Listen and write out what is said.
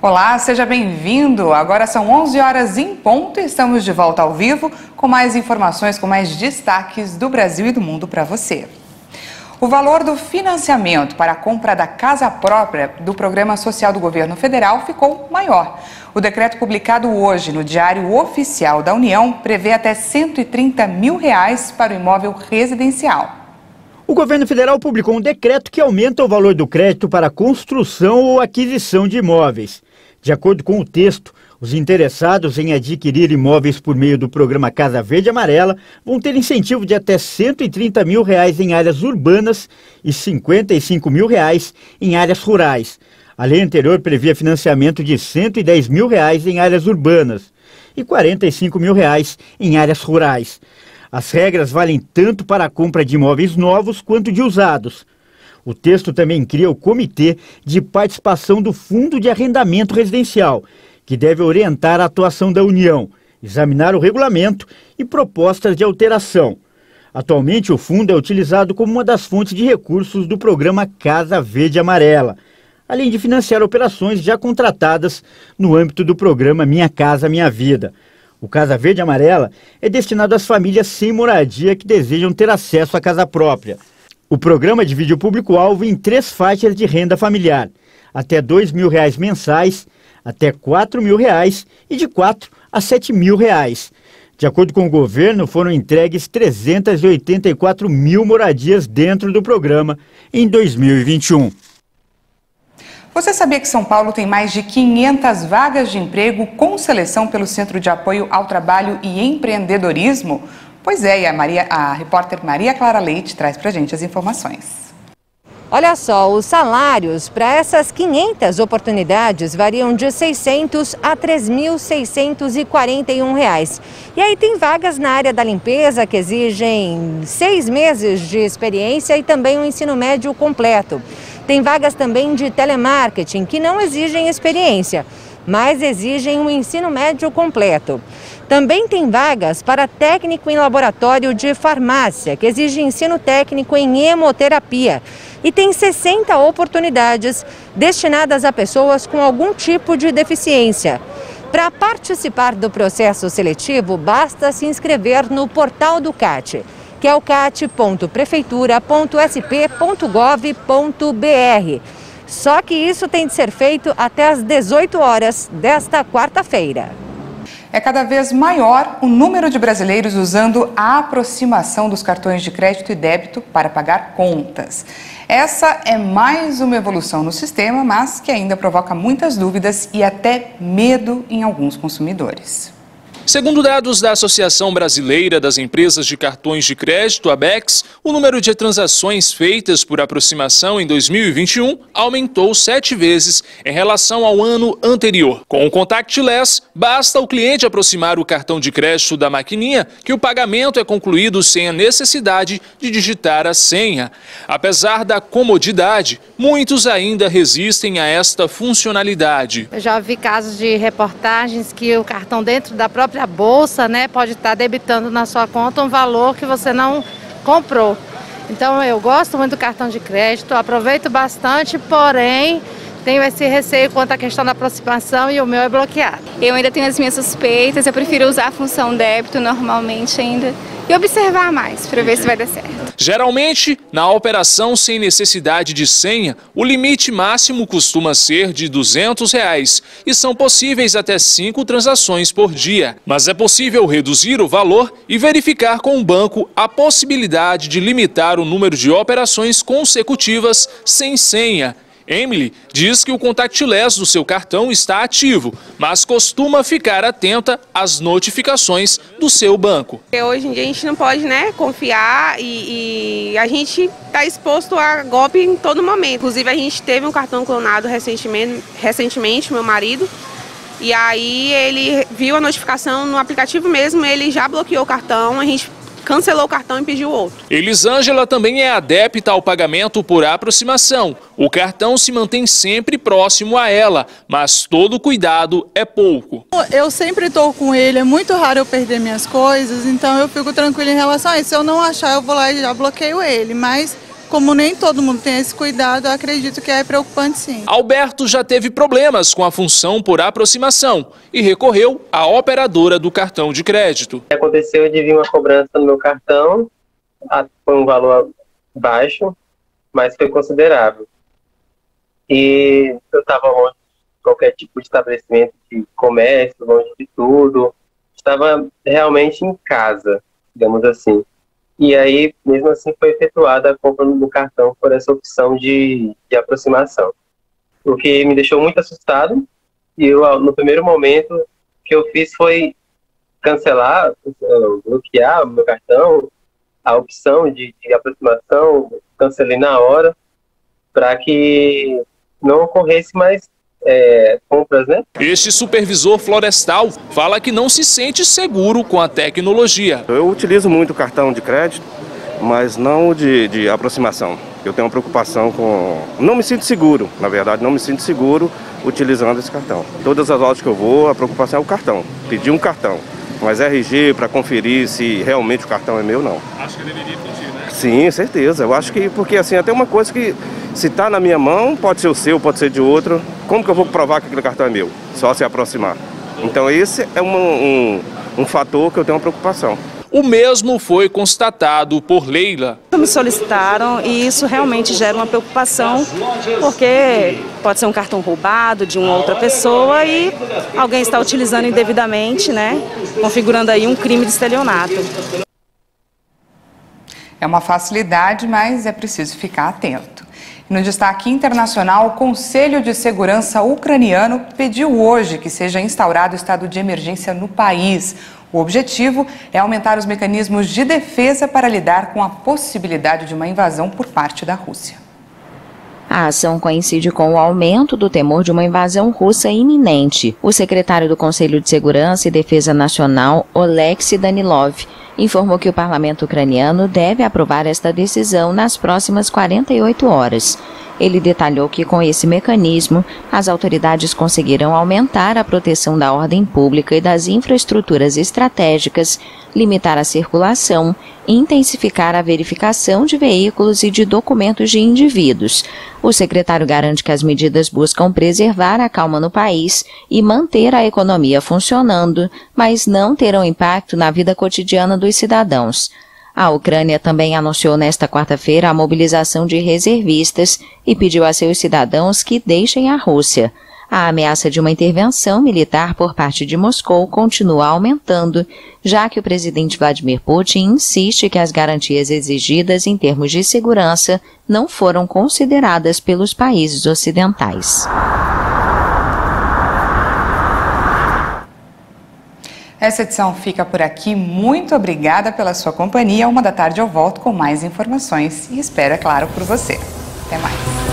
Olá, seja bem-vindo. Agora são 11 horas em ponto e estamos de volta ao vivo com mais informações, com mais destaques do Brasil e do mundo para você. O valor do financiamento para a compra da casa própria do Programa Social do Governo Federal ficou maior. O decreto publicado hoje no Diário Oficial da União prevê até R$ 130 mil para o imóvel residencial. O governo federal publicou um decreto que aumenta o valor do crédito para construção ou aquisição de imóveis. De acordo com o texto, os interessados em adquirir imóveis por meio do programa Casa Verde e Amarela vão ter incentivo de até R$ 130 mil em áreas urbanas e R$ 55 mil em áreas rurais. A lei anterior previa financiamento de R$ 110 mil em áreas urbanas e R$ 45 mil em áreas rurais. As regras valem tanto para a compra de imóveis novos quanto de usados. O texto também cria o Comitê de Participação do Fundo de Arrendamento Residencial, que deve orientar a atuação da União, examinar o regulamento e propostas de alteração. Atualmente, o fundo é utilizado como uma das fontes de recursos do programa Casa Verde e Amarela, além de financiar operações já contratadas no âmbito do programa Minha Casa Minha Vida. O Casa Verde e Amarela é destinado às famílias sem moradia que desejam ter acesso à casa própria. O programa divide o público-alvo em 3 faixas de renda familiar, até R$ 2 mil mensais, até R$ 4 mil e de R$ 4 a R$ 7 mil. De acordo com o governo, foram entregues 384 mil moradias dentro do programa em 2021. Você sabia que São Paulo tem mais de 500 vagas de emprego com seleção pelo Centro de Apoio ao Trabalho e Empreendedorismo? Pois é, e a repórter Maria Clara Leite traz pra gente as informações. Olha só, os salários para essas 500 oportunidades variam de R$ 600 a R$ 3.641. E aí tem vagas na área da limpeza que exigem 6 meses de experiência e também um ensino médio completo. Tem vagas também de telemarketing que não exigem experiência, mas exigem um ensino médio completo. Também tem vagas para técnico em laboratório de farmácia, que exige ensino técnico em hemoterapia. E tem 60 oportunidades destinadas a pessoas com algum tipo de deficiência. Para participar do processo seletivo, basta se inscrever no portal do CAT, que é o cat.prefeitura.sp.gov.br. Só que isso tem de ser feito até às 18 horas desta quarta-feira. É cada vez maior o número de brasileiros usando a aproximação dos cartões de crédito e débito para pagar contas. Essa é mais uma evolução no sistema, mas que ainda provoca muitas dúvidas e até medo em alguns consumidores. Segundo dados da Associação Brasileira das Empresas de Cartões de Crédito, ABECS, o número de transações feitas por aproximação em 2021 aumentou 7 vezes em relação ao ano anterior. Com o contactless, basta o cliente aproximar o cartão de crédito da maquininha que o pagamento é concluído sem a necessidade de digitar a senha. Apesar da comodidade, muitos ainda resistem a esta funcionalidade. Eu já vi casos de reportagens que o cartão dentro da própria bolsa, pode estar debitando na sua conta um valor que você não comprou. Então eu gosto muito do cartão de crédito, aproveito bastante, porém tenho esse receio quanto à questão da aproximação e o meu é bloqueado. Eu ainda tenho as minhas suspeitas, eu prefiro usar a função débito normalmente ainda e observar mais para ver se vai dar certo. Geralmente, na operação sem necessidade de senha, o limite máximo costuma ser de R$ 200 e são possíveis até 5 transações por dia. Mas é possível reduzir o valor e verificar com o banco a possibilidade de limitar o número de operações consecutivas sem senha. Emily diz que o contactless do seu cartão está ativo, mas costuma ficar atenta às notificações do seu banco. Hoje em dia a gente não pode confiar e a gente está exposto a golpe em todo momento. Inclusive a gente teve um cartão clonado recentemente, meu marido, e aí ele viu a notificação no aplicativo mesmo, ele já bloqueou o cartão, a gente cancelou o cartão e pediu outro. Elisângela também é adepta ao pagamento por aproximação. O cartão se mantém sempre próximo a ela, mas todo cuidado é pouco. Eu sempre estou com ele, é muito raro eu perder minhas coisas, então eu fico tranquila em relação a isso. Se eu não achar, eu vou lá e já bloqueio ele, mas como nem todo mundo tem esse cuidado, eu acredito que é preocupante sim. Alberto já teve problemas com a função por aproximação e recorreu à operadora do cartão de crédito. Aconteceu de vir uma cobrança no meu cartão, foi um valor baixo, mas foi considerável. E eu estava longe de qualquer tipo de estabelecimento de comércio, longe de tudo. Estava realmente em casa, digamos assim. E aí, mesmo assim, foi efetuada a compra no cartão por essa opção de aproximação. O que me deixou muito assustado. E eu, no primeiro momento, o que eu fiz foi cancelar, bloquear o meu cartão, a opção de aproximação, cancelei na hora, para que não ocorresse mais compras, né? Este supervisor florestal fala que não se sente seguro com a tecnologia. Eu utilizo muito o cartão de crédito, mas não de aproximação. Eu tenho uma preocupação com... Não me sinto seguro, na verdade, não me sinto seguro utilizando esse cartão. Todas as lojas que eu vou, a preocupação é o cartão. Pedir um cartão, mas RG para conferir se realmente o cartão é meu, não. Acho que deveria pedir, né? Sim, certeza. Eu acho que, porque assim, até uma coisa que se está na minha mão, pode ser o seu, pode ser de outro. Como que eu vou provar que aquele cartão é meu? Só se aproximar. Então esse é um fator que eu tenho uma preocupação. O mesmo foi constatado por Leila. Me solicitaram e isso realmente gera uma preocupação, porque pode ser um cartão roubado de uma outra pessoa e alguém está utilizando indevidamente, né? Configurando aí um crime de estelionato. É uma facilidade, mas é preciso ficar atento. No destaque internacional, o Conselho de Segurança ucraniano pediu hoje que seja instaurado o estado de emergência no país. O objetivo é aumentar os mecanismos de defesa para lidar com a possibilidade de uma invasão por parte da Rússia. A ação coincide com o aumento do temor de uma invasão russa iminente. O secretário do Conselho de Segurança e Defesa Nacional, Oleksiy Danilov, informou que o parlamento ucraniano deve aprovar esta decisão nas próximas 48 horas. Ele detalhou que, com esse mecanismo, as autoridades conseguirão aumentar a proteção da ordem pública e das infraestruturas estratégicas, limitar a circulação, intensificar a verificação de veículos e de documentos de indivíduos. O secretário garante que as medidas buscam preservar a calma no país e manter a economia funcionando, mas não terão impacto na vida cotidiana dos cidadãos. A Ucrânia também anunciou nesta quarta-feira a mobilização de reservistas e pediu a seus cidadãos que deixem a Rússia. A ameaça de uma intervenção militar por parte de Moscou continua aumentando, já que o presidente Vladimir Putin insiste que as garantias exigidas em termos de segurança não foram consideradas pelos países ocidentais. Essa edição fica por aqui. Muito obrigada pela sua companhia. 1 da tarde eu volto com mais informações e espero, é claro, por você. Até mais.